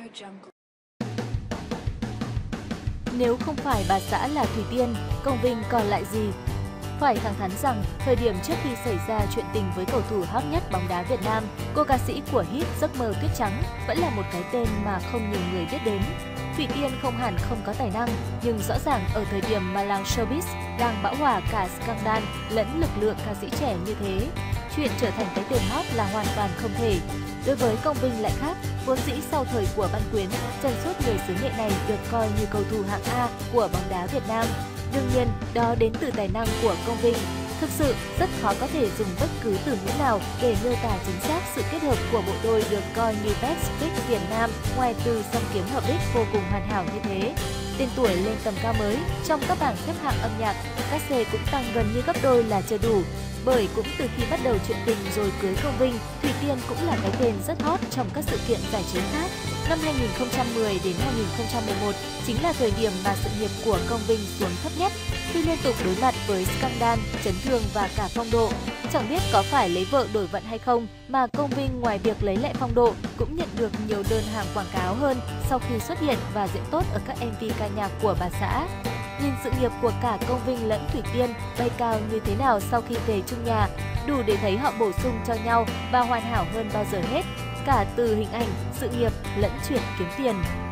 Nếu không phải bà xã là Thủy Tiên, Công Vinh còn lại gì? Phải thẳng thắn rằng, thời điểm trước khi xảy ra chuyện tình với cầu thủ hot nhất bóng đá Việt Nam, cô ca sĩ của hit Giấc mơ tuyết trắng vẫn là một cái tên mà không nhiều người biết đến. Thủy Tiên không hẳn không có tài năng, nhưng rõ ràng ở thời điểm mà làng showbiz đang bão hòa cả scandal lẫn lực lượng ca sĩ trẻ như thế, chuyện trở thành cái tên hot là hoàn toàn không thể. Đối với Công Vinh lại khác, vốn dĩ sau thời của Văn Quyến, chân sút người xứ nghệ này được coi như cầu thủ hạng A của bóng đá Việt Nam. Đương nhiên, đó đến từ tài năng của Công Vinh. Thực sự, rất khó có thể dùng bất cứ từ ngữ nào để miêu tả chính xác sự kết hợp của bộ đôi được coi như best fit Việt Nam ngoài từ song kiếm hợp đích vô cùng hoàn hảo như thế. Tên tuổi lên tầm cao mới, trong các bảng xếp hạng âm nhạc, các C cũng tăng gần như gấp đôi là chưa đủ. Bởi cũng từ khi bắt đầu chuyện tình rồi cưới Công Vinh, Thủy Tiên cũng là cái tên rất hot trong các sự kiện giải trí khác. Năm 2010 đến 2011 chính là thời điểm mà sự nghiệp của Công Vinh xuống thấp nhất, khi liên tục đối mặt với scandal, chấn thương và cả phong độ. Chẳng biết có phải lấy vợ đổi vận hay không mà Công Vinh ngoài việc lấy lại phong độ cũng nhận được nhiều đơn hàng quảng cáo hơn sau khi xuất hiện và diễn tốt ở các MV ca nhạc của bà xã. Nhìn sự nghiệp của cả Công Vinh lẫn Thủy Tiên bay cao như thế nào sau khi về chung nhà, đủ để thấy họ bổ sung cho nhau và hoàn hảo hơn bao giờ hết, cả từ hình ảnh, sự nghiệp lẫn chuyện kiếm tiền.